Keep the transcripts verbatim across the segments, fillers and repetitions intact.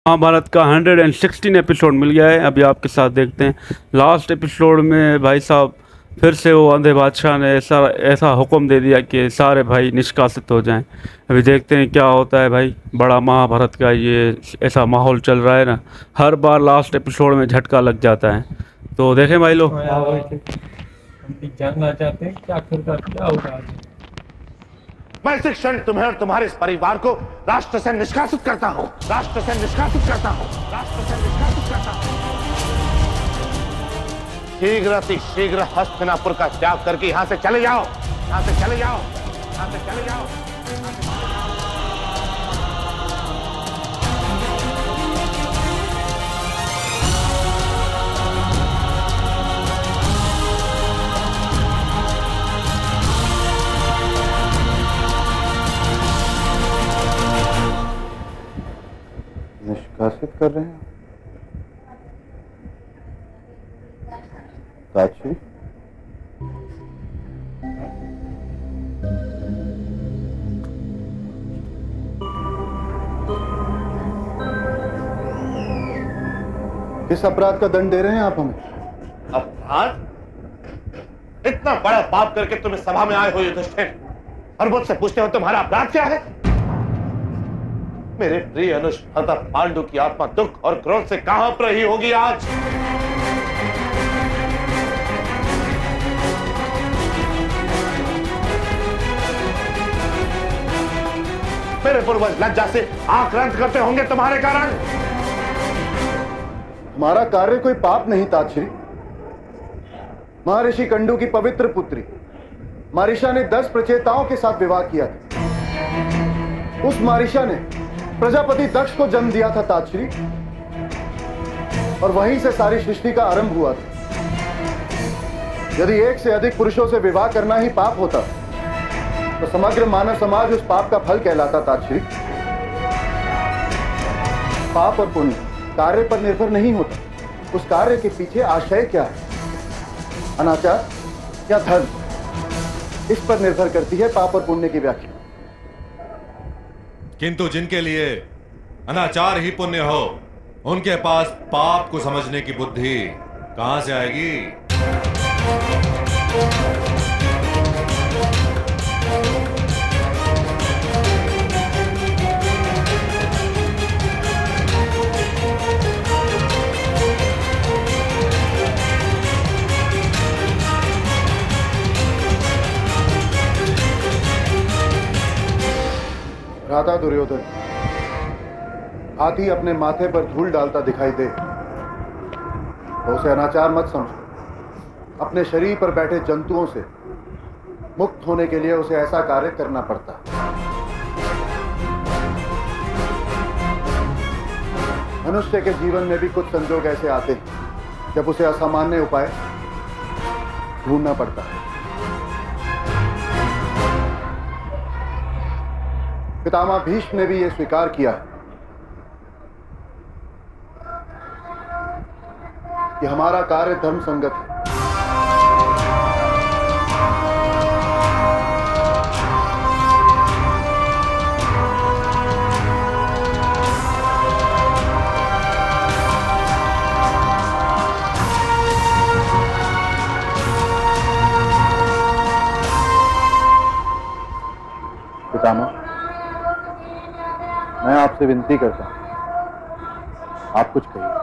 महाभारत का hundred and sixteen episode मिल गया है। अभी आपके साथ देखते हैं लास्ट एपिसोड में भाई साहब फिर से वो अंधे बादशाह ने ऐसा ऐसा हुक्म दे दिया कि सारे भाई निष्कासित हो जाएं। अभी देखते हैं क्या होता है भाई। बड़ा महाभारत का ये ऐसा माहौल चल रहा है ना, हर बार लास्ट एपिसोड में झटका लग जाता है। तो देखें भाई लोग, हम भी जानना चाहते हैं कि आखिरकार क्या होगा आज। मैं इस क्षण तुम्हें और तुम्हारे इस परिवार को राष्ट्र से निष्कासित करता हूं, राष्ट्र से निष्कासित करता हूं, राष्ट्र से निष्कासित करता हूं। शीघ्र अति शीघ्र हस्तिनापुर का त्याग करके यहां से चले जाओ, यहां से चले जाओ, यहां से चले जाओ। निष्कासित कर रहे हैं ताजश्री? किस अपराध का दंड दे रहे हैं आप हमें? अपराध? इतना बड़ा पाप करके तुम इस सभा में आए हो युधिष्ठिर, और मुझसे पूछते हो तुम्हारा अपराध क्या है? मेरे प्रिय अनुज भ्राता पांडु की आत्मा दुख और क्रोध से कांप रही होगी आज। मेरे पूर्वज लज्जा से आक्रांत करते होंगे तुम्हारे कारण। हमारा कार्य कोई पाप नहीं ताजश्री। महर्षि कंडू की पवित्र पुत्री मारिशा ने दस प्रचेताओं के साथ विवाह किया था। उस मारिशा ने प्रजापति दक्ष को जन्म दिया था ताजश्री, और वहीं से सारी सृष्टि का आरंभ हुआ था। यदि एक से अधिक पुरुषों से विवाह करना ही पाप होता तो समग्र मानव समाज उस पाप का फल कहलाता ताजश्री। पाप और पुण्य कार्य पर निर्भर नहीं होता, उस कार्य के पीछे आशय क्या है, अनाचार या धर्म, इस पर निर्भर करती है पाप और पुण्य की व्याख्या। किंतु जिनके लिए अनाचार ही पुण्य हो, उनके पास पाप को समझने की बुद्धि कहां से आएगी? भ्राता दुर्योधन, हाथी अपने माथे पर धूल डालता दिखाई दे तो उसे अनाचार मत समझो। अपने शरीर पर बैठे जंतुओं से मुक्त होने के लिए उसे ऐसा कार्य करना पड़ता है। मनुष्य के जीवन में भी कुछ संजोग ऐसे आते हैं जब उसे असामान्य उपाय ढूंढना पड़ता है। पितामह भीष्म ने भी यह स्वीकार किया है कि हमारा कार्य धर्म संगत है। पितामह, मैं आपसे विनती करता हूं, आप कुछ कहिए।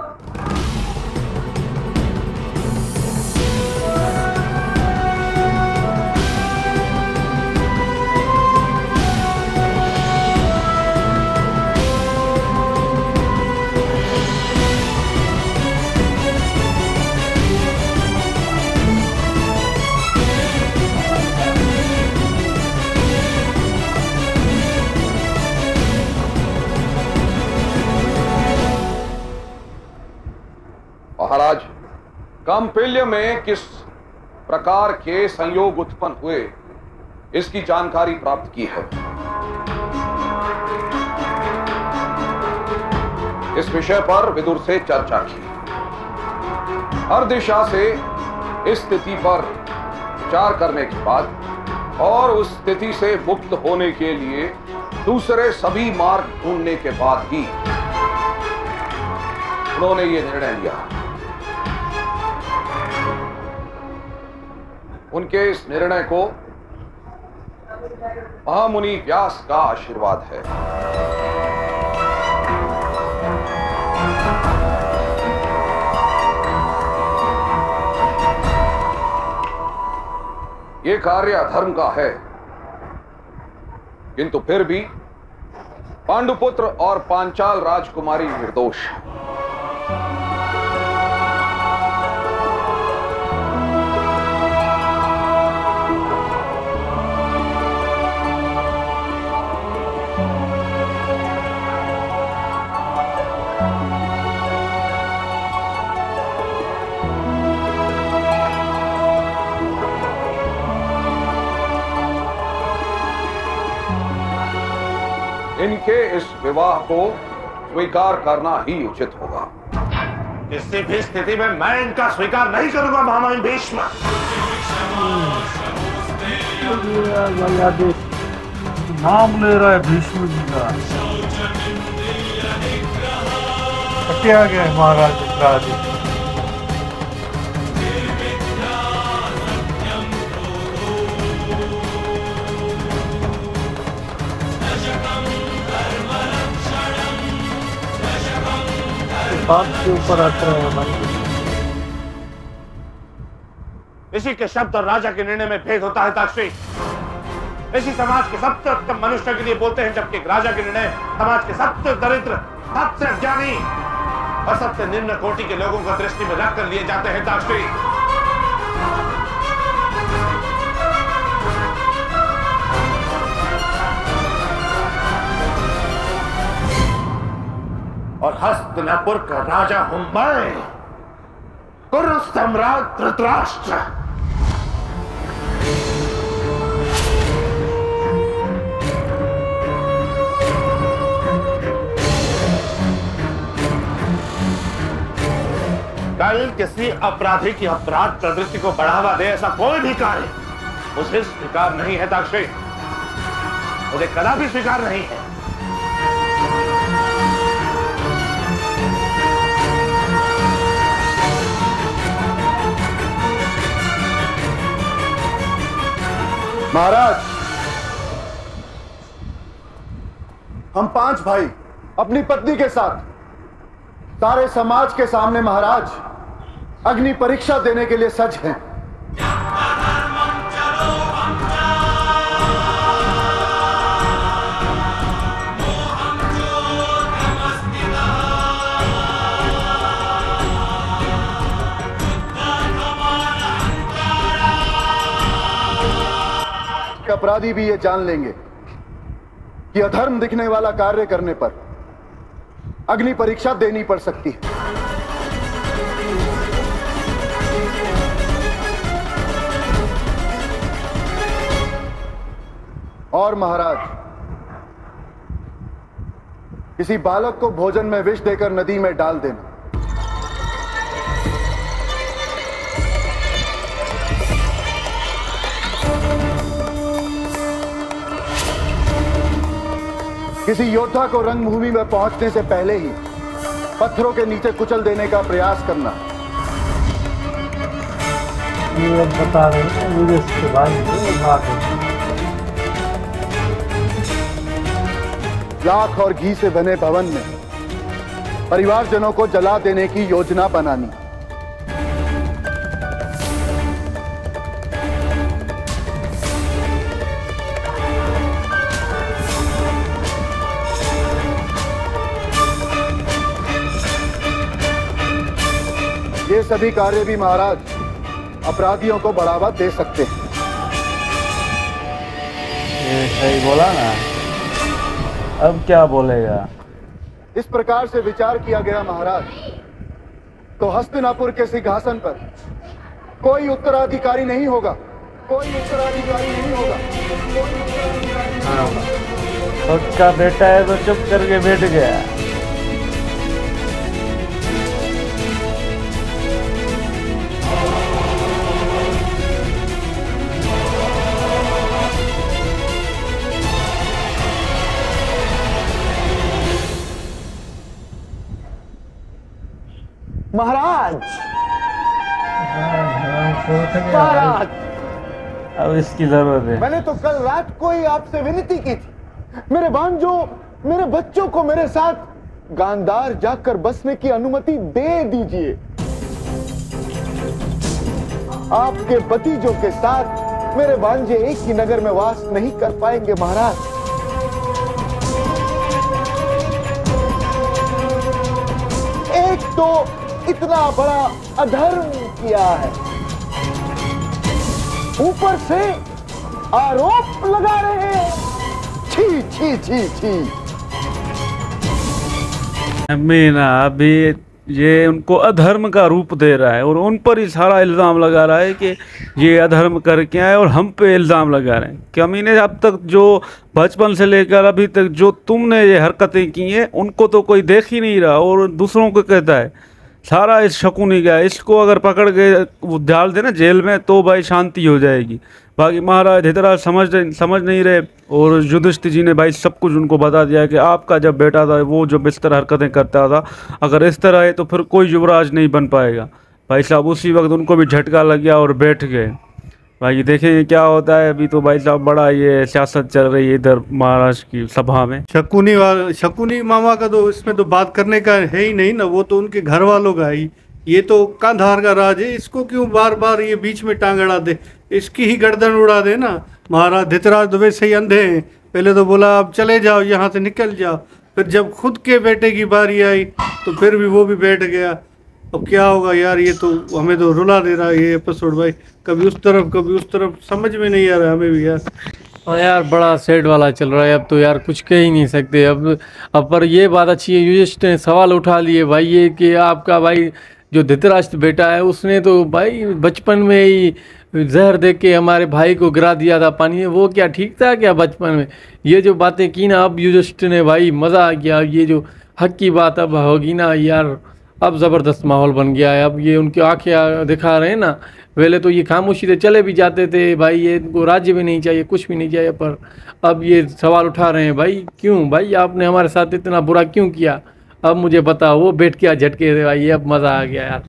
महाराज, काम्पिल्य में किस प्रकार के संयोग उत्पन्न हुए, इसकी जानकारी प्राप्त की है। इस विषय पर विदुर से चर्चा की। हर दिशा से इस स्थिति पर विचार करने के बाद और उस स्थिति से मुक्त होने के लिए दूसरे सभी मार्ग ढूंढने के बाद ही उन्होंने ये निर्णय लिया। उनके इस निर्णय को महामुनि व्यास का आशीर्वाद है। ये कार्य अधर्म का है, किंतु फिर भी पांडुपुत्र और पांचाल राजकुमारी निर्दोष है। इनके इस विवाह को स्वीकार करना ही उचित होगा। किसी भी स्थिति में मैं इनका स्वीकार नहीं करूंगा महामहिम भीष्म। नाम ले रहा है भीष्म जी का। क्या गया महाराज विक्रादित्य। बात के ऊपर आता है भाई। इसी के शब्द और राजा के निर्णय में भेद होता है ताक्षी। इसी समाज के सबसे उत्तम मनुष्य के लिए बोलते हैं, जबकि राजा के निर्णय समाज के सबसे दरिद्र, सबसे अज्ञानी और सबसे निम्न कोटि के लोगों को दृष्टि में रखकर लिए जाते हैं ताक्षी। और हस्तिनापुर का राजा हूं मैं, कुरु सम्राट धृतराष्ट्र। कल किसी अपराधी की अपराध प्रवृत्ति को बढ़ावा दे ऐसा कोई भी कार्य उसे स्वीकार नहीं है ताक्षी, मुझे कदापि स्वीकार नहीं है। महाराज, हम पांच भाई अपनी पत्नी के साथ सारे समाज के सामने महाराज अग्नि परीक्षा देने के लिए सज्ज हैं। अपराधी भी ये जान लेंगे कि अधर्म दिखने वाला कार्य करने पर अग्नि परीक्षा देनी पड़ सकती है। और महाराज, किसी बालक को भोजन में विष देकर नदी में डाल देना, किसी योद्धा को रंगभूमि में पहुंचने से पहले ही पत्थरों के नीचे कुचल देने का प्रयास करना, ये बता रहे हैं मुझे इसके बाद लाख और घी से बने भवन में परिवारजनों को जला देने की योजना बनानी, ये सभी कार्य भी महाराज अपराधियों को बढ़ावा दे सकते हैं। ये सही बोला ना, अब क्या बोलेगा? इस प्रकार से विचार किया गया महाराज, तो हस्तिनापुर के सिंहासन पर कोई उत्तराधिकारी नहीं होगा, कोई उत्तराधिकारी नहीं होगा, कोई उत्तराधिकारी नहीं होगा। उसका बेटा है तो चुप करके बैठ गया। महाराज महाराज अब इसकी जरूरत है। मैंने तो कल रात को ही आपसे विनती की थी, मेरे भांजो मेरे बच्चों को मेरे साथ गांधार जाकर बसने की अनुमति दे दीजिए। आपके भतीजों के साथ मेरे भांजे एक ही नगर में वास नहीं कर पाएंगे महाराज। एक तो इतना बड़ा अधर्म किया है, ऊपर से आरोप लगा रहे हैं। छी छी छी छी। मीना अभी ये उनको अधर्म का रूप दे रहा है और उन पर ही सारा इल्ज़ाम लगा रहा है कि ये अधर्म करके आए और हम पे इल्ज़ाम लगा रहे हैं कि अमीने अब तक जो बचपन से लेकर अभी तक जो तुमने ये हरकतें की हैं उनको तो कोई देख ही नहीं रहा और दूसरों को कहता है। सारा इस शकुनी का, इसको अगर पकड़ के वो डाल देना जेल में तो भाई शांति हो जाएगी। बाकी महाराज धृतराज समझ समझ नहीं रहे और युधिष्ठिर जी ने भाई सब कुछ उनको बता दिया कि आपका जब बेटा था वो जब इस तरह हरकतें करता था, अगर इस तरह है तो फिर कोई युवराज नहीं बन पाएगा। भाई साहब उसी वक्त उनको भी झटका लग गया और बैठ गए। भाई देखेंगे क्या होता है। अभी तो भाई साहब बड़ा ये सियासत चल रही है इधर महाराष्ट्र की सभा में। शकुनी वाला शकुनी मामा का तो इसमें तो बात करने का है ही नहीं ना, वो तो उनके घर वालों का ही। ये तो कांधार का राज है, इसको क्यों बार बार ये बीच में टांग अड़ा दे, इसकी ही गर्दन उड़ा दे ना। महाराज धृतराज तो वैसे ही अंधे हैं, पहले तो बोला आप चले जाओ यहाँ से निकल जाओ, फिर जब खुद के बेटे की बारी आई तो फिर भी वो भी बैठ गया। अब क्या होगा यार, ये तो हमें तो रुला दे रहा है ये एपिसोड भाई, कभी उस तरफ कभी उस तरफ, समझ में नहीं आ रहा हमें भी यार। हाँ यार बड़ा सैड वाला चल रहा है। अब तो यार कुछ कह ही नहीं सकते। अब अब पर ये बात अच्छी है, युधिष्ठिर ने सवाल उठा लिए भाई ये कि आपका भाई जो धृतराष्ट्र बेटा है उसने तो भाई बचपन में ही जहर दे के हमारे भाई को गिरा दिया था पानी में। वो क्या ठीक था क्या बचपन में? ये जो बातें की ना अब युधिष्ठिर ने भाई मज़ा आ गया। ये जो हक की बात अब होगी ना यार, अब ज़बरदस्त माहौल बन गया है। अब ये उनकी आंखें दिखा रहे हैं ना, पहले तो ये खामोशी से चले भी जाते थे भाई, ये इनको राज्य भी नहीं चाहिए कुछ भी नहीं चाहिए, पर अब ये सवाल उठा रहे हैं भाई क्यों भाई आपने हमारे साथ इतना बुरा क्यों किया। अब मुझे बताओ वो बैठ के झटके भाई, अब मज़ा आ गया यार।